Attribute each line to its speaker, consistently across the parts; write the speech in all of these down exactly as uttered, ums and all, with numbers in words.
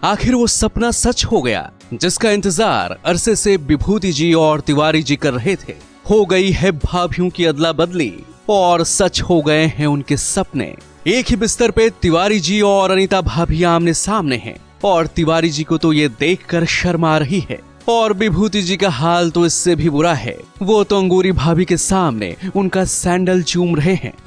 Speaker 1: आखिर वो सपना सच हो गया जिसका इंतजार अरसे से विभूति जी और तिवारी जी कर रहे थे। हो गई है भाभियों की अदला बदली और सच हो गए हैं उनके सपने। एक ही बिस्तर पे तिवारी जी और अनीता भाभी आमने सामने हैं और तिवारी जी को तो ये देखकर शर्म आ रही है और विभूति जी का हाल तो इससे भी बुरा है। वो तो अंगूरी भाभी के सामने उनका सैंडल चूम रहे हैं।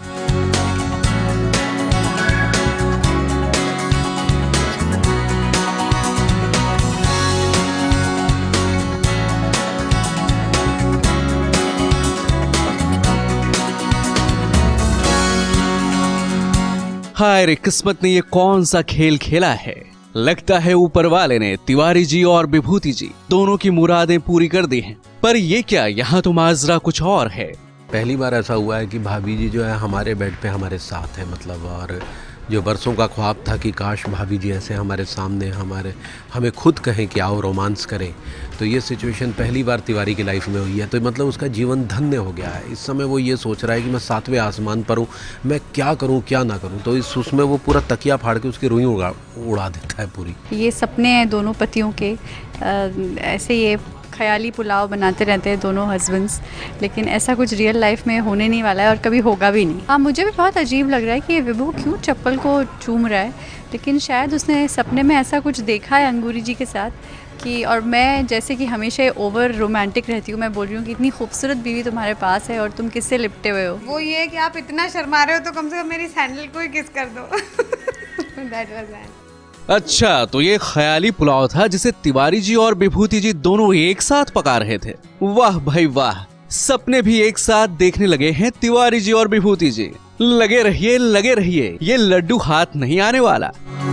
Speaker 1: हाय रे किस्मत ने ये कौन सा खेल खेला है। लगता है ऊपर वाले ने तिवारी जी और विभूति जी दोनों की मुरादें पूरी कर दी हैं। पर ये क्या, यहाँ तो माजरा कुछ और है।
Speaker 2: पहली बार ऐसा हुआ है कि भाभी जी जो है हमारे बेड पे हमारे साथ है, मतलब। और जो बरसों का ख्वाब था कि काश भाभी जी ऐसे हमारे सामने हमारे हमें खुद कहें कि आओ रोमांस करें, तो ये सिचुएशन पहली बार तिवारी की लाइफ में हुई है। तो मतलब उसका जीवन धन्य हो गया है। इस समय वो ये सोच रहा है कि मैं सातवें आसमान पर हूँ, मैं क्या करूँ क्या ना करूँ। तो इस उसमें वो पूरा तकिया फाड़ के उसकी रुई उड़ा उड़ा देता है पूरी।
Speaker 3: ये सपने हैं दोनों पतियों के। आ, ऐसे ये ख्याली पुलाव बनाते रहते हैं दोनों हस्बैंड्स, लेकिन ऐसा कुछ रियल लाइफ में होने नहीं वाला है और कभी होगा भी नहीं। हाँ, मुझे भी बहुत अजीब लग रहा है कि ये विभू क्यों चप्पल को चूम रहा है, लेकिन शायद उसने सपने में ऐसा कुछ देखा है अंगूरी जी के साथ कि, और मैं जैसे कि हमेशा ओवर रोमांटिक रहती हूँ, मैं बोल रही हूँ कि इतनी खूबसूरत बीवी तुम्हारे पास है और तुम किससे लिपटे हुए हो।
Speaker 4: वो ये कि आप इतना शर्मा रहे हो तो कम से कम मेरी सैंडल को ही किस कर दो। That was that.
Speaker 1: अच्छा, तो ये ख्याली पुलाव था जिसे तिवारी जी और विभूति जी दोनों एक साथ पका रहे थे। वाह भाई वाह, सपने भी एक साथ देखने लगे हैं तिवारी जी और विभूति जी। लगे रहिए लगे रहिए, ये लड्डू हाथ नहीं आने वाला।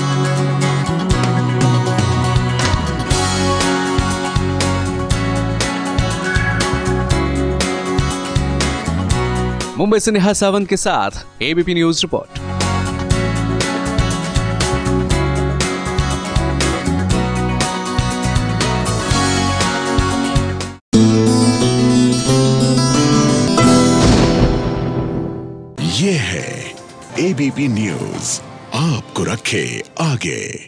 Speaker 1: मुंबई से नेहा सावंत के साथ एबीपी न्यूज रिपोर्ट।
Speaker 5: ये है एबीपी न्यूज, आपको रखे आगे।